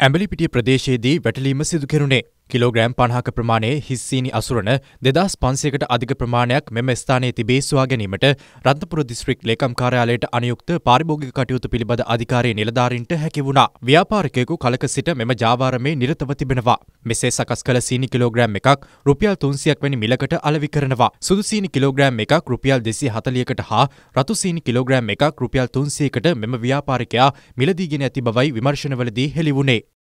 ඇඹලිපිටිය ප්‍රදේශයේදී වැටලීම සිදු කෙරුණේ කිලෝග්‍රෑම් 50ක ප්‍රමාණයේ හිස් සීනි අසුරන 2500කට අධික ප්‍රමාණයක් මෙම ස්ථානයේ තිබී සොයා ගැනීමට රත්නපුර දිස්ත්‍රික් ලේකම් කාර්යාලයට අනුයුක්ත පාරිභෝගික කටයුතු පිළිබඳ අධිකාරී නිලධාරීන්ට හැකි වුණා. ව්‍යාපාරිකයෙකු කලක සිට මෙම ජාවාරමේ නිරතව තිබෙනවා. මෙසේ සකස් කළ සීනි කිලෝග්‍රෑම් එකක් රුපියල් 300ක් වැනි මිලකට අලෙවි කරනවා. සුදු සීනි කිලෝග්‍රෑම් එකක් රුපියල් 240කට හා රතු සීනි කිලෝග්‍රෑම් එකක් රුපියල් 300කට මෙම ව්‍යාපාරිකයා මිලදීගෙන ඇති බවයි විමර්ශනවලදී හෙළි වුණේ.